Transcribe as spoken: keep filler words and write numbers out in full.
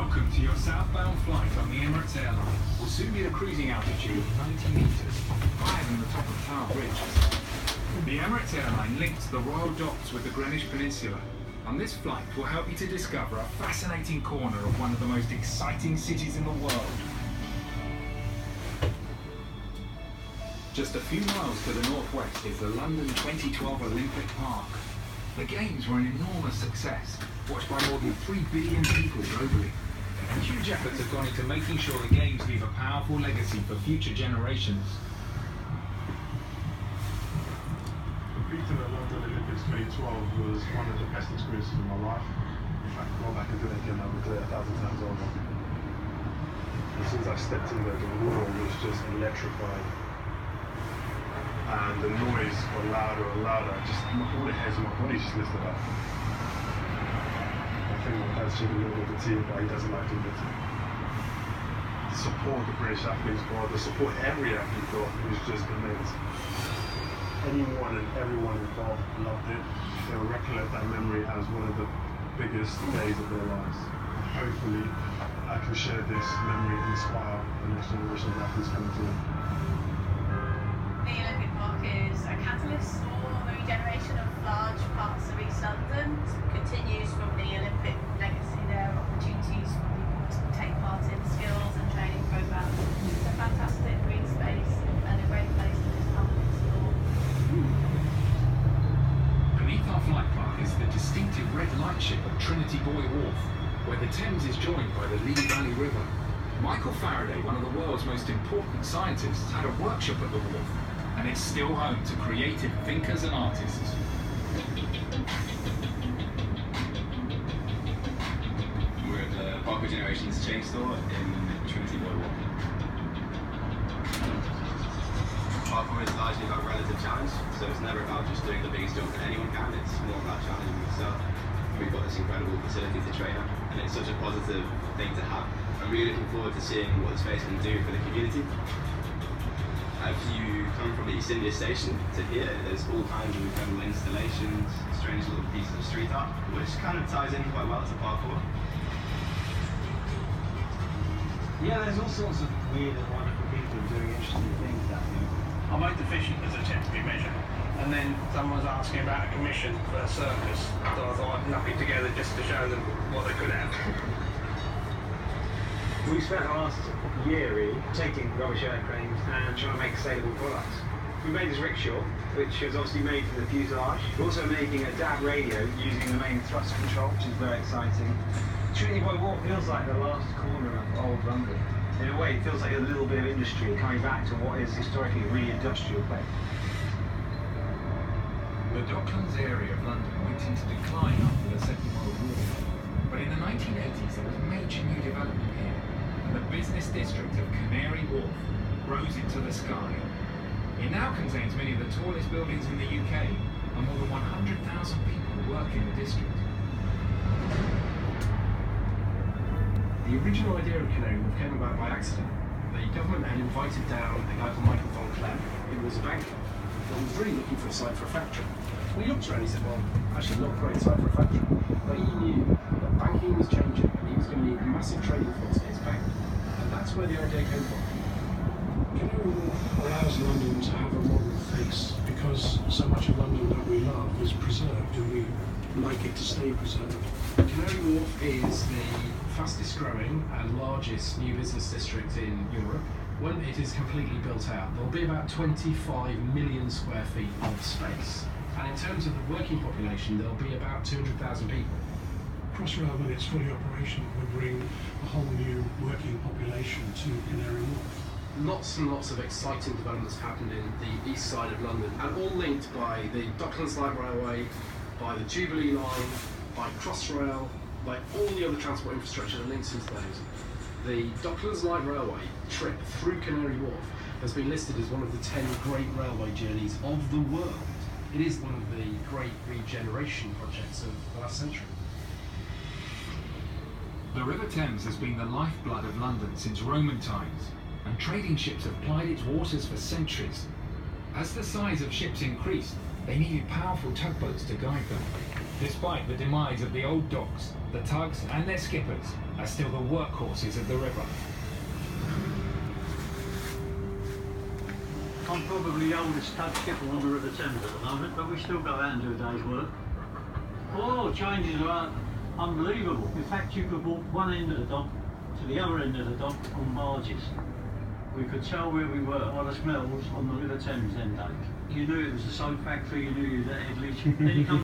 Welcome to your southbound flight on the Emirates airline. We'll soon be at a cruising altitude of ninety metres, higher than the top of Tower Bridge. The Emirates airline links the Royal Docks with the Greenwich Peninsula. On this flight, we'll help you to discover a fascinating corner of one of the most exciting cities in the world. Just a few miles to the northwest is the London twenty twelve Olympic Park. The Games were an enormous success, watched by more than three billion people globally. And huge efforts have gone into making sure the Games leave a powerful legacy for future generations. Competing at London Olympics twenty twelve was one of the best experiences of my life. If I could go back and do it again, I would do it a thousand times over. As soon as I stepped in there, the water was just electrifying. And the noise got louder and louder. Just all the hairs on my body just lifted up. I think my dad's shed a little bit of a tear, but he doesn't like to admit it. The support the British athletes got, the support every athlete got, was just immense. Anyone and everyone involved loved it. They'll recollect that memory as one of the biggest days of their lives. Hopefully, I can share this memory and inspire the next generation of athletes coming through. The Olympic Park is a catalyst for the regeneration of large parts of East London. Continues from the Olympic legacy. There are opportunities for people to take part in skills and training programs. It's a fantastic green space and a great place to just come and explore. Beneath our flight path is the distinctive red lightship of Trinity Buoy Wharf, where the Thames is joined by the Lee Valley River. Michael Faraday, one of the world's most important scientists, had a workshop at the wharf, and it's still home to creative thinkers and artists. We're at the Park Generations chain store in Trinity Buoy Wharf. Parkour is largely about relative challenge, so it's never about just doing the biggest jump that anyone can, it's more about challenging yourself. We've got this incredible facility to train at, and it's such a positive thing to have. I'm really looking forward to seeing what the space can do for the community. If you come from the East India Station to here, there's all kinds of incredible installations, strange little pieces of street art, which kind of ties in quite well to parkour. Yeah, there's all sorts of weird and wonderful people doing interesting things down here. I made the fishing as a temporary measure, and then someone was asking about a commission for a circus, so I thought I'd knock it together just to show them what they could have. We spent the last year really taking rubbish aircranes and trying to make saleable products. We made this rickshaw, which was obviously made from the fuselage. We're also making a D A B radio using the main thrust control, which is very exciting. Trinity Buoy Wharf feels like the last corner of old London. In a way, it feels like a little bit of industry coming back to what is historically a really industrial place. The Docklands area of London went into decline after the Second World War, but in the nineteen eighties there was major new development here. The business district of Canary Wharf rose into the sky. It now contains many of the tallest buildings in the U K, and more than one hundred thousand people work in the district. The original idea of Canary Wharf came about by accident. The government had invited down a guy called Michael von Klemm, who was a banker, and was really looking for a site for a factory. Well, he looked around and he said, well, actually not a great site for a factory. But he knew that banking was changing, and he was going to need massive trading floors for his bank. And that's where the idea came from. Canary Wharf allows London to have a modern face because so much of London that we love is preserved and we like it to stay preserved. Canary Wharf is the fastest growing and largest new business district in Europe. When it is completely built out, there will be about twenty-five million square feet of space. And in terms of the working population, there will be about two hundred thousand people. Crossrail, when it's fully operational, will bring a whole new working population to Canary Wharf. Lots and lots of exciting developments happened in the east side of London, and all linked by the Docklands Light Railway, by the Jubilee Line, by Crossrail, by all the other transport infrastructure that links into those. The Docklands Light Railway trip through Canary Wharf has been listed as one of the ten great railway journeys of the world. It is one of the great regeneration projects of the last century. The River Thames has been the lifeblood of London since Roman times, and trading ships have plied its waters for centuries. As the size of ships increased, they needed powerful tugboats to guide them. Despite the demise of the old docks, the tugs and their skippers are still the workhorses of the river. I'm probably the oldest tug skipper on the River Thames at the moment, but we still go out and do a day's work. Oh, changes are unbelievable. In fact, you could walk one end of the dock to the other end of the dock on barges. We could tell where we were by the smells on the River Thames then day. You knew it was a soap factory, you knew that at least. Then you come